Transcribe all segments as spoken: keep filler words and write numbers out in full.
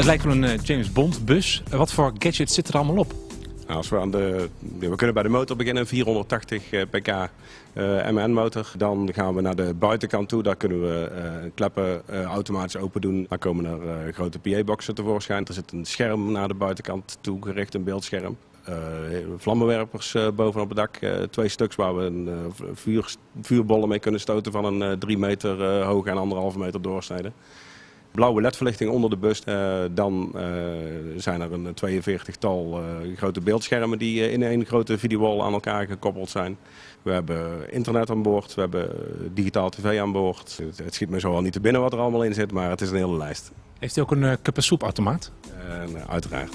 Het lijkt wel een uh, James Bond bus. Uh, wat voor gadgets zitten er allemaal op? Nou, als we, aan de, we kunnen bij de motor beginnen, vierhonderdtachtig pk uh, M N motor. Dan gaan we naar de buitenkant toe, daar kunnen we uh, kleppen uh, automatisch open doen. Dan komen er uh, grote P A-boxen tevoorschijn. Er zit een scherm naar de buitenkant toe gericht, een beeldscherm. Uh, vlammenwerpers uh, bovenop het dak, uh, twee stuks waar we een uh, vuur, vuurbollen mee kunnen stoten van een uh, drie meter uh, hoog en anderhalve meter doorsnede. Blauwe ledverlichting onder de bus. Uh, dan uh, zijn er een tweeënveertigtal uh, grote beeldschermen die uh, in één grote videowall aan elkaar gekoppeld zijn. We hebben internet aan boord, we hebben digitaal tv aan boord. Het, het schiet me zo al niet te binnen wat er allemaal in zit, maar het is een hele lijst. Heeft u ook een uh, kuppen-soepautomaat? Uh, nou, uiteraard.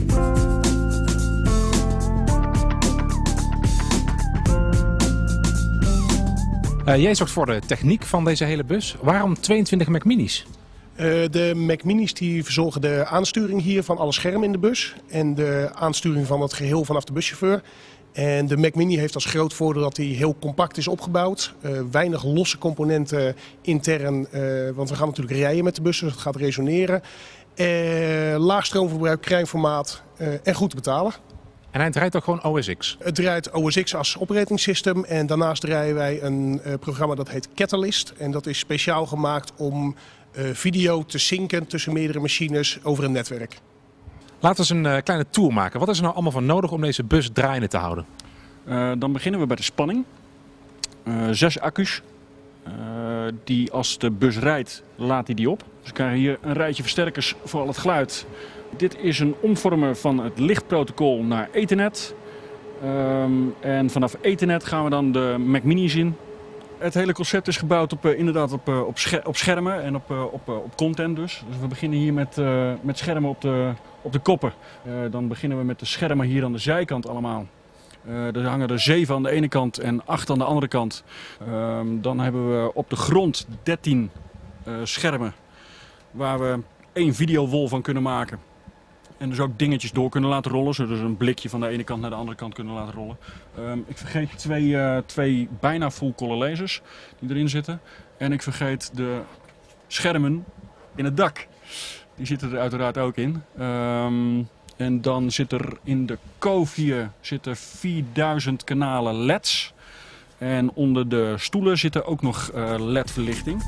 Uh, jij zorgt voor de techniek van deze hele bus. Waarom tweeëntwintig Mac Minis? Uh, de Mac Minis die verzorgen de aansturing hier van alle schermen in de bus. En de aansturing van het geheel vanaf de buschauffeur. En de Mac Mini heeft als groot voordeel dat hij heel compact is opgebouwd. Uh, weinig losse componenten intern, uh, want we gaan natuurlijk rijden met de bus, dus het gaat resoneren. Uh, laag stroomverbruik, klein formaat uh, en goed te betalen. En hij draait ook gewoon O S X? Het draait O S X als operating system en daarnaast draaien wij een uh, programma dat heet Catalyst. En dat is speciaal gemaakt om uh, video te synken tussen meerdere machines over een netwerk. Laten we eens een uh, kleine tour maken. Wat is er nou allemaal voor nodig om deze bus draaiende te houden? Uh, dan beginnen we bij de spanning. Uh, zes accu's. Uh, die als de bus rijdt, laat hij die op. Dus we krijgen hier een rijtje versterkers voor al het geluid. Dit is een omvormer van het lichtprotocol naar Ethernet. Um, en vanaf Ethernet gaan we dan de Mac Mini's in. Het hele concept is gebouwd op, uh, inderdaad op, uh, op, scher op schermen en op, uh, op, uh, op content dus. Dus we beginnen hier met, uh, met schermen op de, op de koppen. Uh, dan beginnen we met de schermen hier aan de zijkant allemaal. Uh, er hangen er zeven aan de ene kant en acht aan de andere kant. Uh, dan hebben we op de grond dertien uh, schermen waar we één videowall van kunnen maken. En dus ook dingetjes door kunnen laten rollen, zodat we een blikje van de ene kant naar de andere kant kunnen laten rollen. Um, ik vergeet twee, uh, twee bijna full-color lasers die erin zitten. En ik vergeet de schermen in het dak. Die zitten er uiteraard ook in. Um, en dan zit er in de Cove hier zitten vierduizend kanalen L E D's. En onder de stoelen zit er ook nog uh, L E D-verlichting.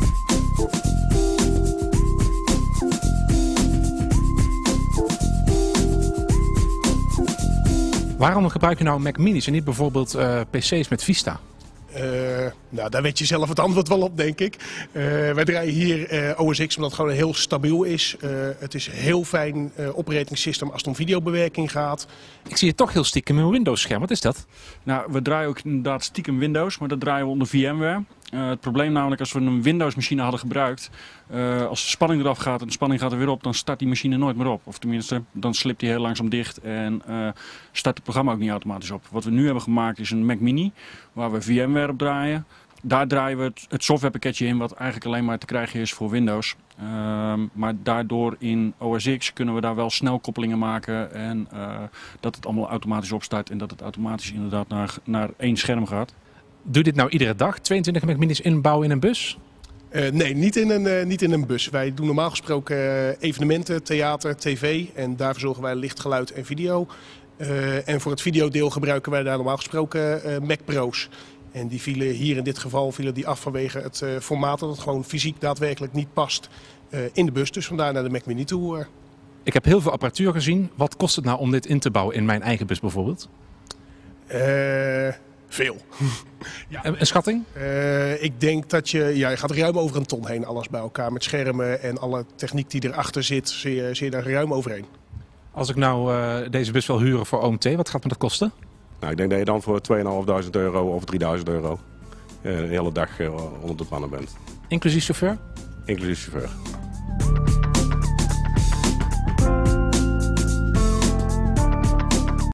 Waarom gebruik je nou Mac Minis en niet bijvoorbeeld uh, P C's met Vista? Uh, nou, daar weet je zelf het antwoord wel op, denk ik. Uh, wij draaien hier uh, O S X omdat het gewoon heel stabiel is. Uh, het is een heel fijn uh, operating system als het om videobewerking gaat. Ik zie je toch heel stiekem een Windows-scherm. Wat is dat? Nou, we draaien ook inderdaad stiekem Windows, maar dat draaien we onder VMware. Uh, het probleem namelijk, als we een Windows-machine hadden gebruikt, uh, als de spanning eraf gaat en de spanning gaat er weer op, dan start die machine nooit meer op. Of tenminste, dan slipt die heel langzaam dicht en uh, start het programma ook niet automatisch op. Wat we nu hebben gemaakt is een Mac Mini, waar we VMware op draaien. Daar draaien we het, het softwarepakketje in, wat eigenlijk alleen maar te krijgen is voor Windows. Uh, maar daardoor in O S X kunnen we daar wel snelkoppelingen maken en uh, dat het allemaal automatisch opstart en dat het automatisch inderdaad naar, naar één scherm gaat. Doe je dit nou iedere dag, tweeëntwintig Mac Minis inbouwen in een bus? Uh, nee, niet in, een, uh, niet in een bus. Wij doen normaal gesproken uh, evenementen, theater, tv en daar verzorgen wij licht, geluid en video. Uh, en voor het videodeel gebruiken wij daar normaal gesproken uh, Mac Pro's. En die vielen hier in dit geval vielen die af vanwege het uh, formaat dat het gewoon fysiek daadwerkelijk niet past uh, in de bus. Dus vandaar naar de Mac Mini toe. Uh. Ik heb heel veel apparatuur gezien. Wat kost het nou om dit in te bouwen in mijn eigen bus bijvoorbeeld? Uh, veel. Ja. Een, een schatting? Uh, ik denk dat je, ja, je gaat ruim over een ton heen, alles bij elkaar. Met schermen en alle techniek die erachter zit, zie je, zie je daar ruim overheen. Als ik nou uh, deze bus wil huren voor O M T, wat gaat me dat kosten? Nou, ik denk dat je dan voor tweeduizend vijfhonderd euro of drieduizend euro uh, een hele dag uh, onder de pannen bent. Inclusief chauffeur? Inclusief chauffeur.